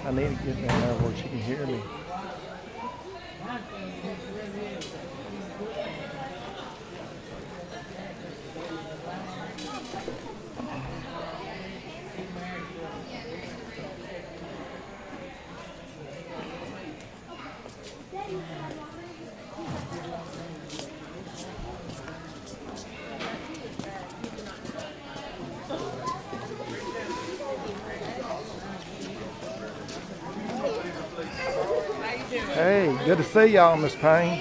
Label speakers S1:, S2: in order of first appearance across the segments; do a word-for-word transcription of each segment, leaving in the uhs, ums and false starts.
S1: I need to get down there where she can hear me. Hey, good to see y'all, Miss Payne.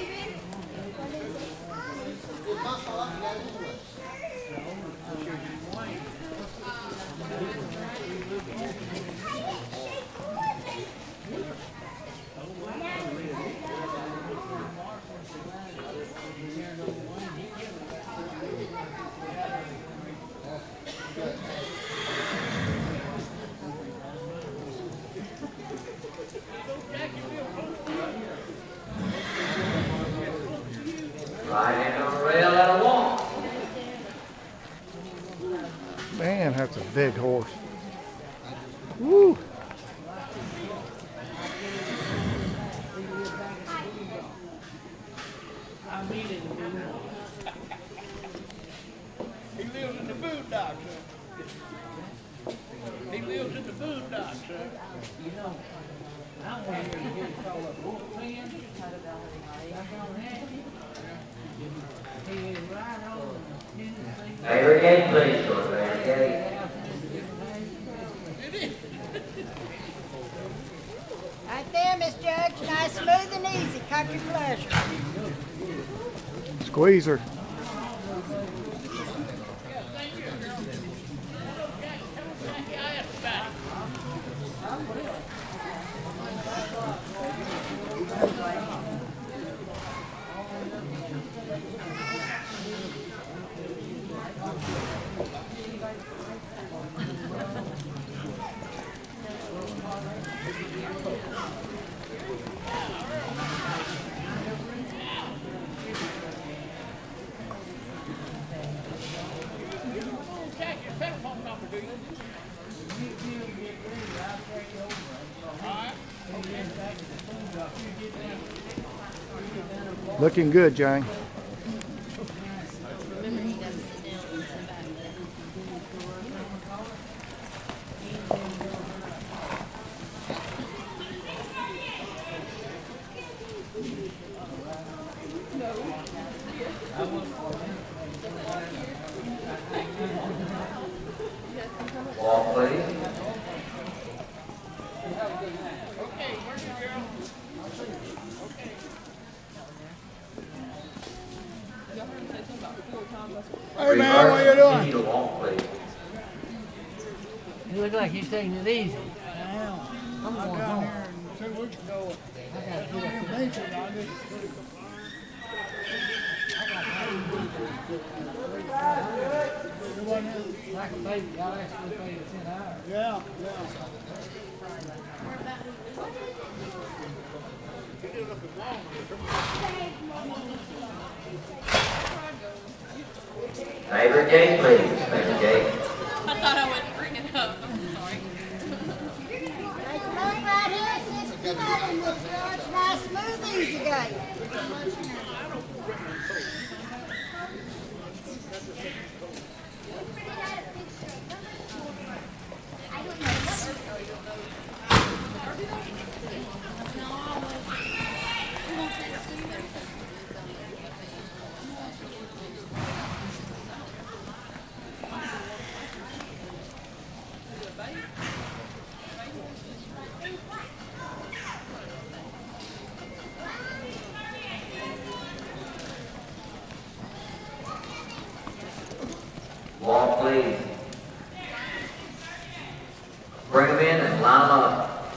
S1: Man, that's a big horse. Woo!
S2: He lives in the boondocks, sir. He lives in the boondocks, sir. You know, I want to hear him call up bullpen. He is right on.
S3: Favorite gate, please, for favorite gate.
S4: Right there, Miss Judge. Nice, smooth, and easy. Country pleasure.
S1: Squeeze her. Looking good, Jane.
S3: Walk, please.
S2: Hey man, what you doing?
S3: Continue to walk, please.
S5: You look like he's taking it easy.
S2: I am.
S5: I'm
S2: I
S5: going
S2: got
S5: home.
S2: here two weeks ago.
S5: I got to
S2: I
S5: get up.
S2: mentioned I just
S5: Like a baby, y'all actually played it ten hours.
S2: Yeah, yeah.
S3: Favorite gate, please. Favorite gate.
S6: I thought I wouldn't bring it up. I'm sorry.
S4: Take a look right here. sixty-nine, Miss Judge. Nice, smooth, easy gate.
S3: Walk, please. Bring them in and line them up.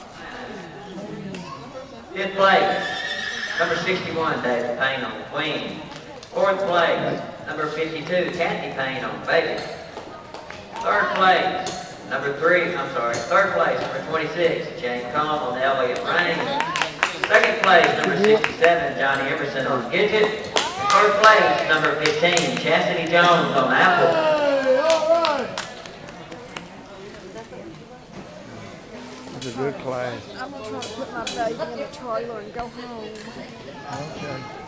S3: Fifth place, number sixty-one, David Payne on Queen. Fourth place, number fifty-two, Kathy Payne on Baby. Third place, number three, I'm sorry, third place, number twenty-six, Jane Combs on Elliott Rain. Second place, number sixty-seven, Johnny Emerson on Gidget. First place, number fifteen, Chastity Jones on Apple.
S1: is a good class.
S4: I'm gonna try to put my baby in the trailer and go home.
S1: Okay.